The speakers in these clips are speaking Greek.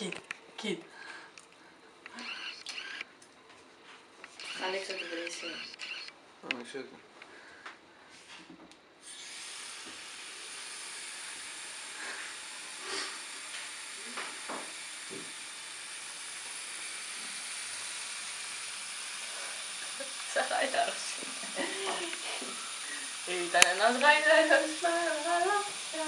Κοίτα. Να ανοίξω την βρύση. Άνοιξε το. Τσαχαϊδάρος. Ήταν ένας γαϊδάρος με γαλάζια.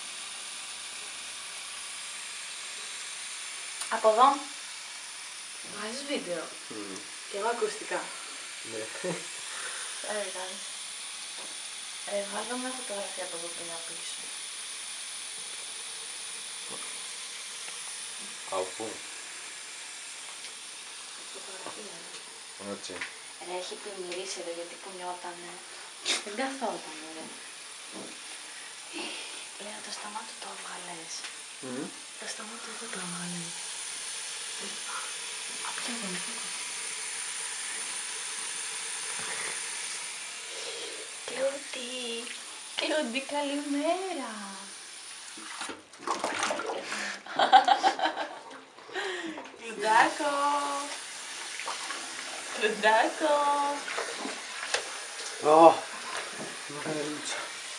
Από εδώ. Βάζεις βίντεο. Και εγώ ακουστικά. Ναι. Βγάζω μια φωτογραφία από εδώ πέρα πίσω. Από. Φωτογραφία. Έτσι. Ρε, έχει πλημμυρίσει εδώ γιατί κουνιότανε. Δεν καθότανε ρε. Λέω το σταμάτο το έβγαλες. Το σταμάτω εδώ το έβγαλε. Απ' εδώ. Κλούντι. Κλούντι, καλημέρα. Κλουντάκο. Κλουντάκο. Ω, μαγαρίτσα.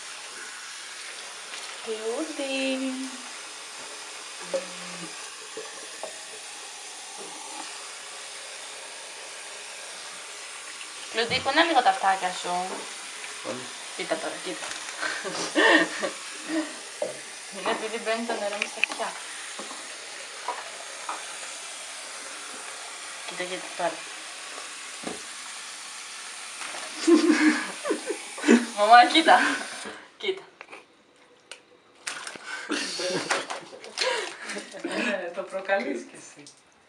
Κλούντι. Κλούντι, κουνά λίγο τα αυτάκια σου. Κοίτα τώρα, κοίτα. Είναι επειδή μπαίνει το νερό μες στα αυτιά. Κοίτα, κοίτα τώρα. Μαμά, κοίτα. Κοίτα. Το προκαλείς κι εσύ.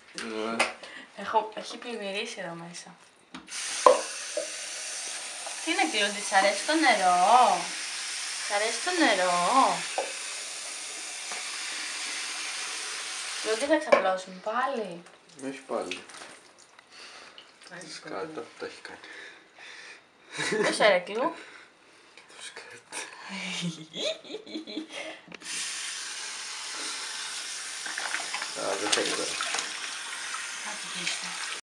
Έχει πλημμυρίσει εδώ μέσα. Τι είναι Κλούντι, σ' αρέσει το νερό? Σ' αρέσει το νερό? Κλούντι, θα ξαπλώσουν πάλι. Όχι πάλι. Σκάτα, τα έχει κάνει. Πώς ρε Κλου? Το σκάτα. Α, δεν θέλει τώρα. Θα την πίσω.